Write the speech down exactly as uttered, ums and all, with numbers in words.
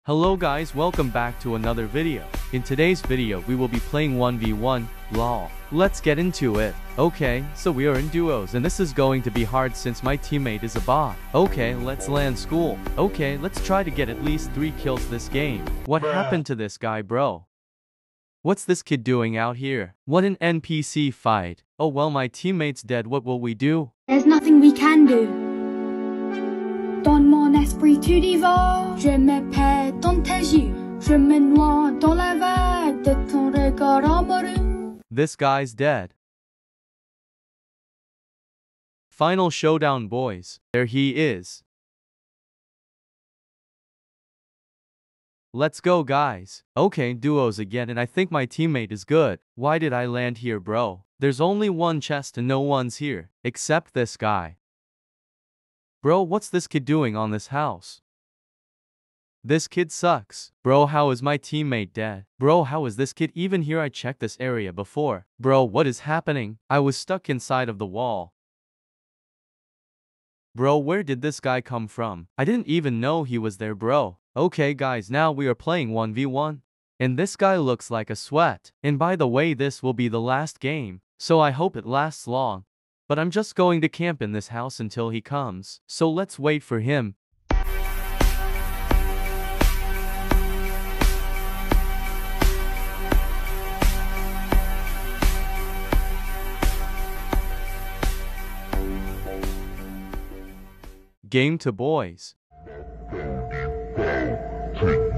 Hello guys, welcome back to another video. In today's video we will be playing one v one, lol. Let's get into it. Okay, so we are in duos and this is going to be hard since my teammate is a bot. Okay, let's land school. Okay, let's try to get at least three kills this game. What Bruh. happened to this guy, bro? What's this kid doing out here? What an N P C fight. Oh well, my teammate's dead, what will we do? There's nothing we can do. Dans mon esprit tu divores, je me perds dans tes yeux, je me noie dans la vague de ton regard amoureux. This guy's dead. Final showdown, boys. There he is. Let's go, guys. Okay, duos again, and I think my teammate is good. Why did I land here, bro? There's only one chest and no one's here, except this guy. Bro, what's this kid doing on this house? This kid sucks. Bro, how is my teammate dead? Bro, how is this kid even here? I checked this area before. Bro, what is happening? I was stuck inside of the wall. Bro, where did this guy come from? I didn't even know he was there, bro. Okay guys, now we are playing one v one. And this guy looks like a sweat. And by the way, this will be the last game, so I hope it lasts long. But I'm just going to camp in this house until he comes. So let's wait for him. Game to boys. Three.